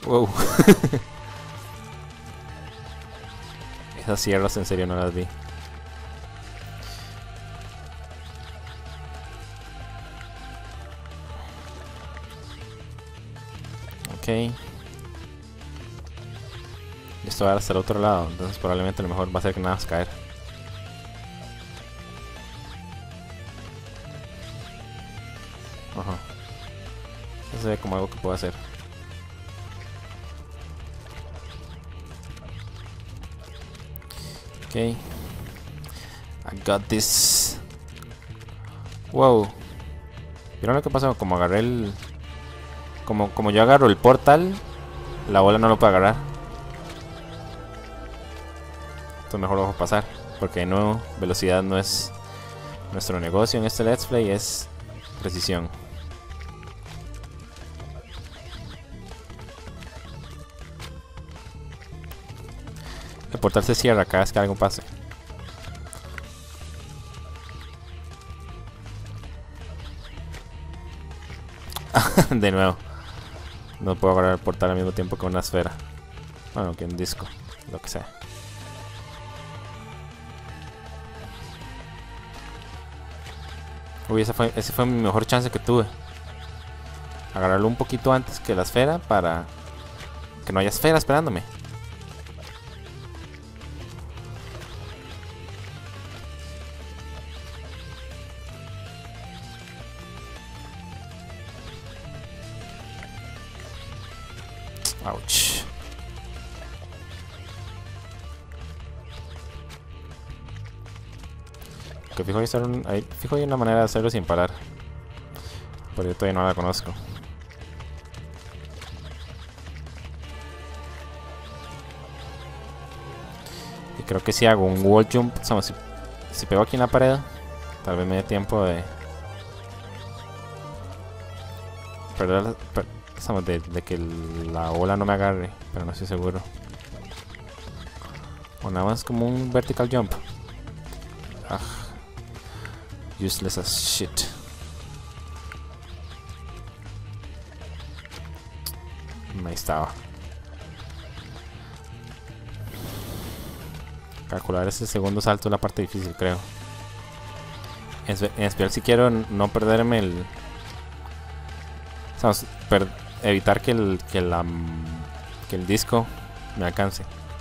Wow. Esas sierras en serio no las vi. Ok. Esto va hasta el otro lado, entonces probablemente lo mejor va a ser que nada más caer. Ajá. Eso se ve como algo que puedo hacer. Ok. I got this. Wow. ¿Vieron lo que pasó? Como agarré el... Como yo agarro el portal, la bola no lo puede agarrar. Entonces mejor lo dejo pasar. Porque de nuevo, velocidad no es nuestro negocio en este Let's Play, es precisión. El portal se cierra cada vez que algo pase. De nuevo. No puedo agarrar el portal al mismo tiempo que una esfera. Bueno, que un disco. Lo que sea. Uy, ese fue mi mejor chance que tuve. Agarrarlo un poquito antes que la esfera para que no haya esfera esperándome. Ouch. Que fijo hay una manera de hacerlo sin parar. Pero yo todavía no la conozco. Y creo que si hago un wall jump, o sea, si pego aquí en la pared, tal vez me dé tiempo de perder, de que la bola no me agarre, pero no estoy seguro. O nada más como un vertical jump. Ah, useless as shit. Ahí estaba. Calcular ese segundo salto es la parte difícil, creo. En especial si quiero no perderme el... O sea, evitar que el disco me alcance.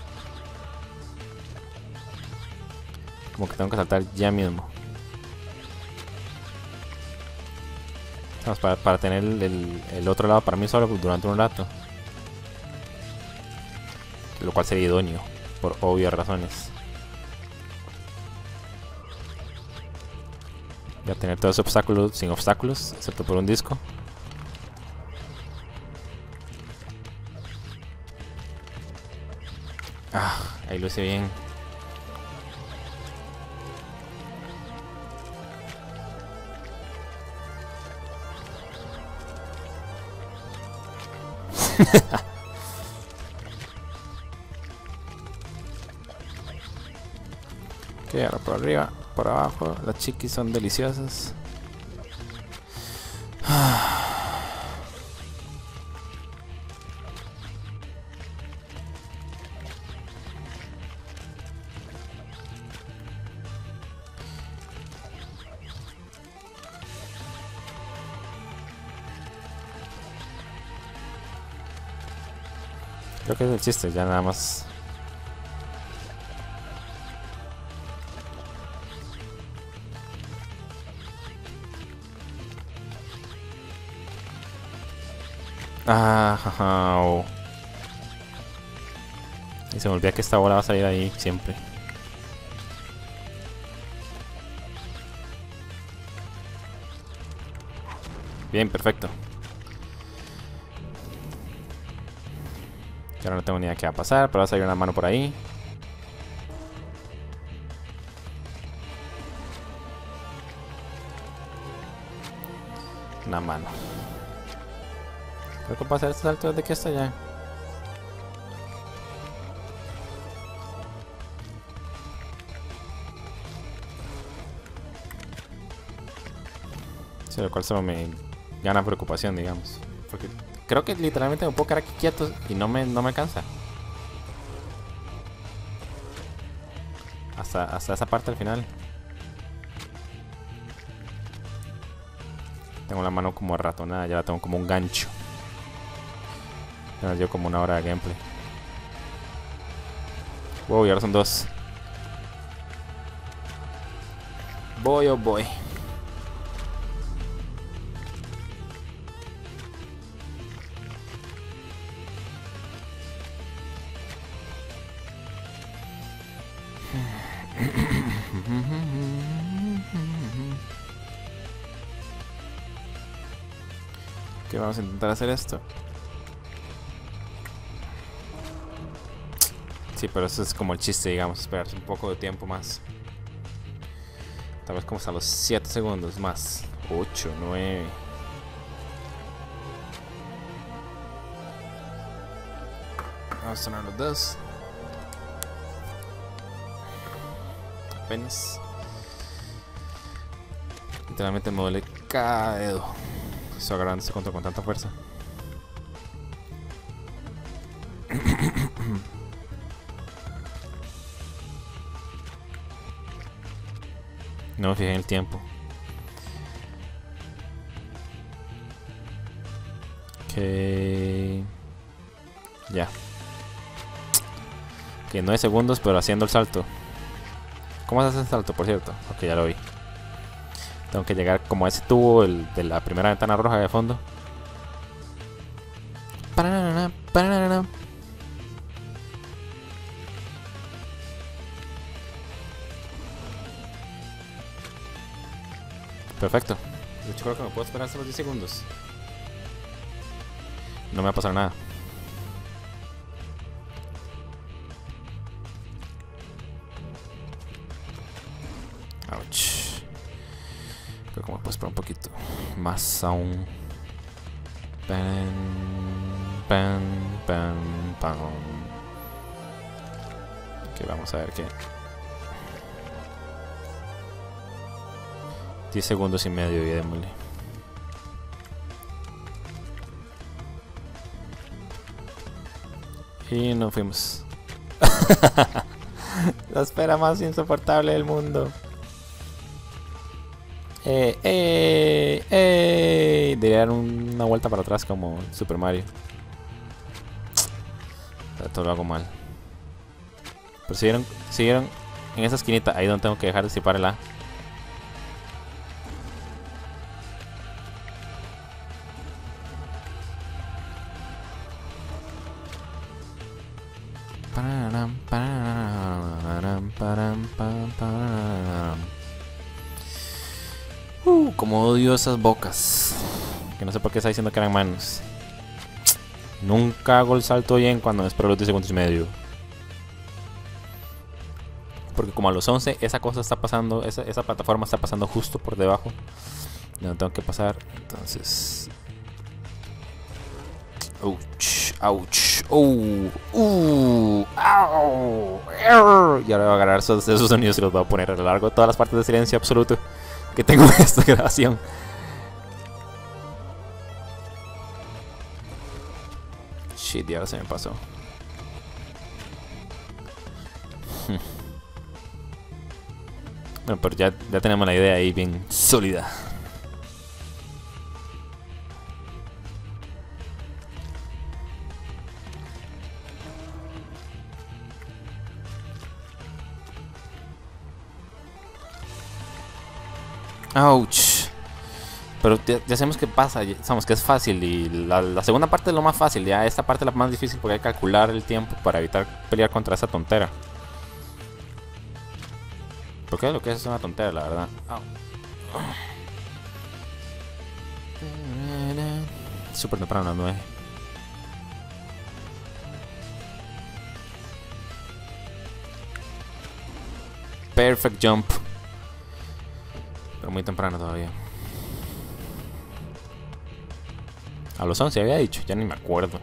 Como que tengo que saltar ya mismo. Vamos, para tener el otro lado para mí solo durante un rato. Lo cual sería idóneo, por obvias razones. Voy a tener todo ese obstáculo sin obstáculos, excepto por un disco. Ah, ahí lo hice bien. Ok, ahora por arriba, por abajo. Las chiquis son deliciosas. Creo que es el chiste, ya nada más. Ah, jaja. Oh. Y se me olvida que esta bola va a salir ahí siempre. Bien, perfecto. Y ahora no tengo ni idea qué va a pasar, pero va a salir una mano por ahí. Una mano. Creo que puedo hacer este salto desde aquí hasta allá. Sí, lo cual solo me gana preocupación, digamos. Porque creo que literalmente me puedo quedar aquí quieto y no me alcanza. Hasta esa parte al final. Tengo la mano como ratonada, ya la tengo como un gancho. Ya nos dio como una hora de gameplay. Wow, y ahora son 2. Voy, oh boy. Que vamos a intentar hacer esto. Sí, pero eso es como el chiste, digamos, esperarse un poco de tiempo más. Tal vez como hasta los 7 segundos más. 8, 9. Vamos a sonar los 2. Apenas. Literalmente me duele cada dedo. Estoy agarrando este control con tanta fuerza. No me fijé en el tiempo. Ok. Ya. Ok, 9 segundos, pero haciendo el salto. ¿Cómo se hace el salto, por cierto? Ok, ya lo vi. Tengo que llegar como a ese tubo de la primera ventana roja de fondo. Perfecto. De hecho creo que me puedo esperar hasta los 10 segundos. No me va a pasar nada. Ouch. Creo que me puedo esperar un poquito más aún. Pam, pam, pam, pam. Ok, vamos a ver qué. 10 segundos y medio y démosle. Y nos fuimos. La espera más insoportable del mundo. Debería dar una vuelta para atrás como Super Mario. Pero todo lo hago mal. Pero siguieron en esa esquinita, ahí donde tengo que dejar de disipar el A. Como odio esas bocas. Que no sé por qué está diciendo que eran manos. Nunca hago el salto bien cuando me espero los 10 segundos y medio. Porque como a los 11 esa cosa está pasando, esa plataforma está pasando justo por debajo de donde tengo que pasar. Entonces... Ouch, ouch, au. Y ahora voy a agarrar esos sonidos y los voy a poner a lo largo de todas las partes de silencio absoluto que tengo en esta grabación. Shit, y ahora se me pasó. Bueno, pero ya tenemos la idea ahí bien sólida. Ouch. Pero ya sabemos qué pasa, ya sabemos que es fácil. Y la segunda parte es lo más fácil. Ya esta parte es la más difícil porque hay que calcular el tiempo para evitar pelear contra esa tontera. Porque lo que es una tontera, la verdad. Súper temprano, 9. Perfect jump. Pero muy temprano todavía. A los 11 había dicho, ya ni me acuerdo.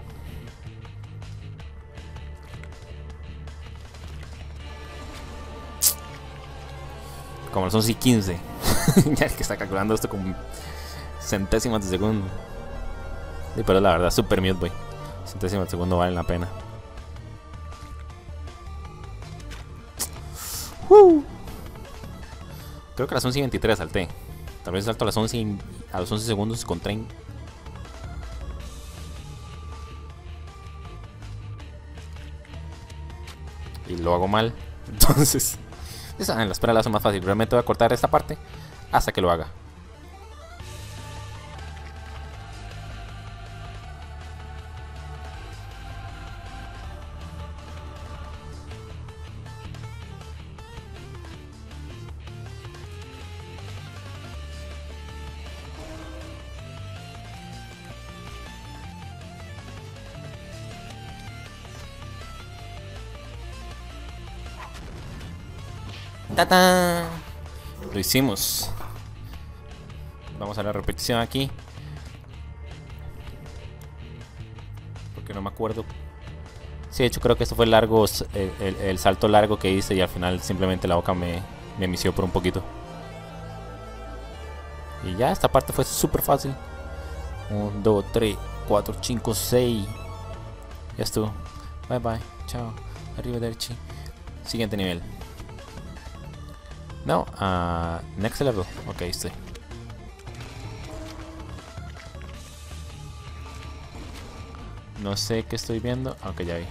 Como a los 11 y 15. Ya que está calculando esto con centésimas de segundo. Sí, pero la verdad, Super Meat Boy. Centésimo segundo vale la pena. Creo que a las 11:23 salté. Tal vez salto a las 11 a los 11 segundos con tren. Y lo hago mal. Entonces, ya saben, la espera la hace más fácil. Realmente voy a cortar esta parte hasta que lo haga. ¡Tatán! Lo hicimos. Vamos a la repetición aquí. Porque no me acuerdo. Sí, de hecho creo que esto fue largo, el salto largo que hice y al final simplemente la boca me misió por un poquito. Y ya, esta parte fue súper fácil. 1, 2, 3, 4, 5, 6. Ya estuvo. Bye bye. Chao. Arrivederci. Siguiente nivel. No, next level. Ok, estoy. No sé qué estoy viendo. Aunque ya vi.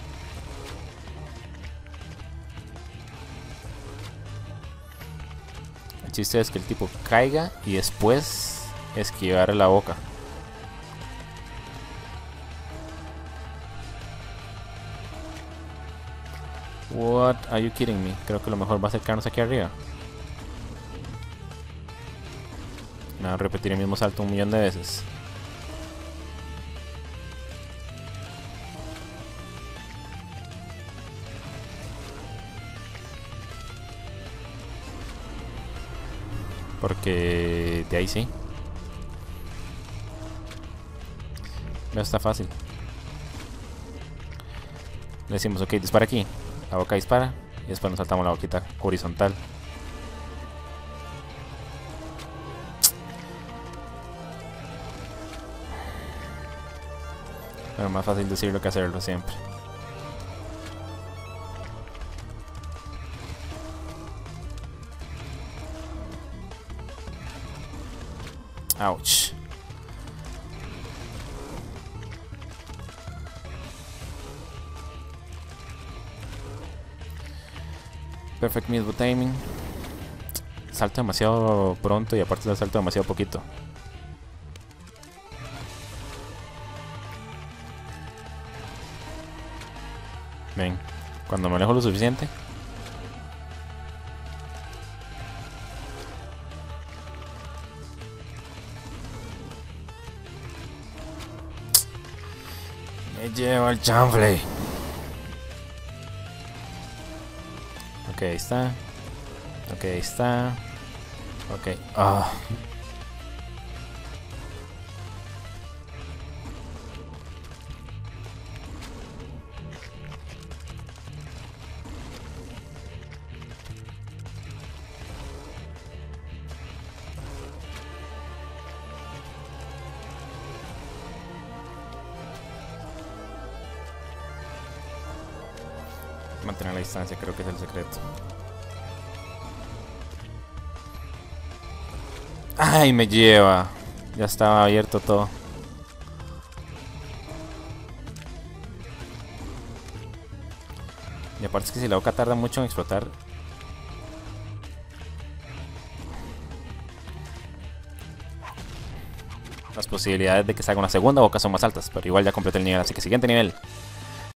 El chiste es que el tipo caiga y después esquivar la boca. What are you kidding me? Creo que lo mejor va a ser quedarnos aquí arriba. Me van a repetir el mismo salto 1.000.000 de veces. Porque de ahí sí. No está fácil. Le decimos, ok, dispara aquí. La boca dispara. Y después nos saltamos la boquita horizontal. Pero más fácil decirlo que hacerlo siempre. Ouch. Perfect mismo timing. Salto demasiado pronto y aparte le salto demasiado poquito. Ven, cuando me alejo lo suficiente. Me lleva el chanfle. Ok, ahí está. Ok, ahí está. Ok. Ah. Mantener la distancia, creo que es el secreto. ¡Ay, me lleva! Ya estaba abierto todo. Y aparte es que si la boca tarda mucho en explotar. Las posibilidades de que salga una segunda boca son más altas. Pero igual ya completé el nivel, así que siguiente nivel.